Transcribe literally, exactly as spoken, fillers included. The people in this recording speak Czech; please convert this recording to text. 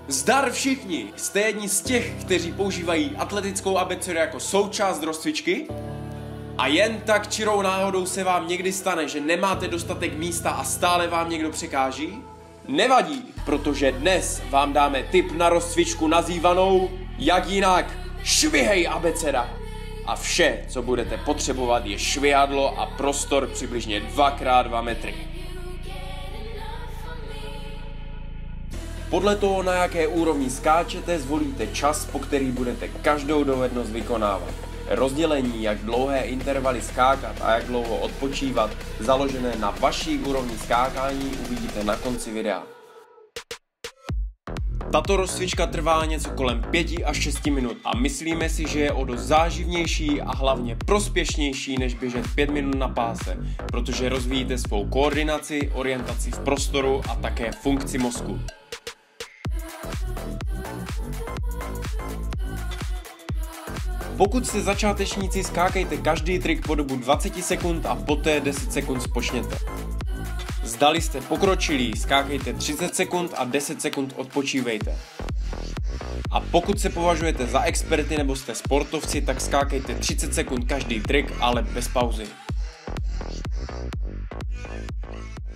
Zdar všichni! Jste jedni z těch, kteří používají atletickou abecedu jako součást rozcvičky? A jen tak čirou náhodou se vám někdy stane, že nemáte dostatek místa a stále vám někdo překáží? Nevadí, protože dnes vám dáme tip na rozcvičku nazývanou jak jinak švihej abeceda. A vše, co budete potřebovat, je švihadlo a prostor přibližně dva krát dva metry. Podle toho, na jaké úrovni skáčete, zvolíte čas, po který budete každou dovednost vykonávat. Rozdělení, jak dlouhé intervaly skákat a jak dlouho odpočívat, založené na vaší úrovni skákání, uvidíte na konci videa. Tato rozcvička trvá něco kolem pěti až šesti minut a myslíme si, že je o dost záživnější a hlavně prospěšnější než běžet pět minut na páse, protože rozvíjíte svou koordinaci, orientaci v prostoru a také funkci mozku. Pokud jste začátečníci, skákejte každý trik po dobu dvacet sekund a poté deset sekund spočněte. Zdali jste pokročilí, skákejte třicet sekund a deset sekund odpočívejte. A pokud se považujete za experty nebo jste sportovci, tak skákejte třicet sekund každý trik, ale bez pauzy.